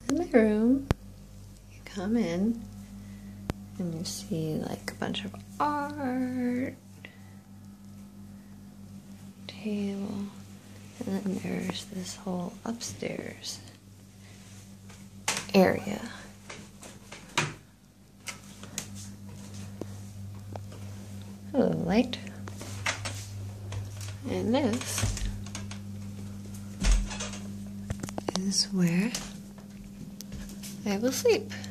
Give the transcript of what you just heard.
is my room. You come in and you see like a bunch of art, table, and then there's this whole upstairs area. Hello, light. And this is where I will sleep.